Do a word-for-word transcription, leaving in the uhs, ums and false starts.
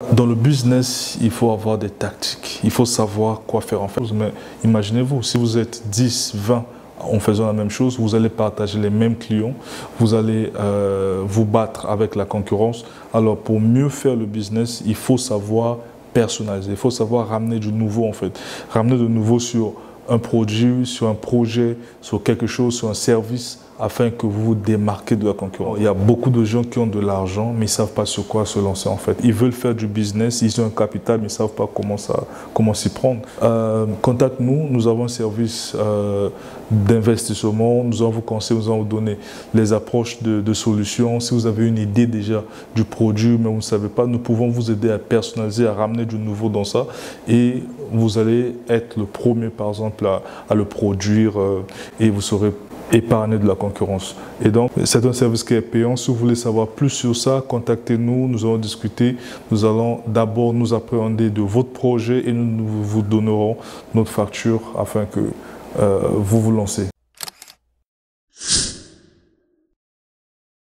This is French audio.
Dans le business, il faut avoir des tactiques, il faut savoir quoi faire en fait. Mais imaginez-vous, si vous êtes dix, vingt en faisant la même chose, vous allez partager les mêmes clients, vous allez euh, vous battre avec la concurrence. Alors pour mieux faire le business, il faut savoir personnaliser, il faut savoir ramener du nouveau en fait, ramener de nouveau sur un produit, sur un projet, sur quelque chose, sur un service, afin que vous vous démarquez de la concurrence. Il y a beaucoup de gens qui ont de l'argent, mais ils ne savent pas sur quoi se lancer en fait. Ils veulent faire du business, ils ont un capital, mais ils ne savent pas comment ça, comment s'y prendre. Euh, contacte-nous, nous avons un service euh, d'investissement, nous allons vous conseiller, nous allons vous donner les approches de, de solutions. Si vous avez une idée déjà du produit, mais vous ne savez pas, nous pouvons vous aider à personnaliser, à ramener du nouveau dans ça, et vous allez être le premier par exemple à, à le produire euh, et vous serez épargné de la concurrence. Et donc, c'est un service qui est payant. Si vous voulez savoir plus sur ça, contactez-nous, nous allons discuter. Nous allons d'abord nous appréhender de votre projet et nous vous donnerons notre facture afin que euh, vous vous lancez.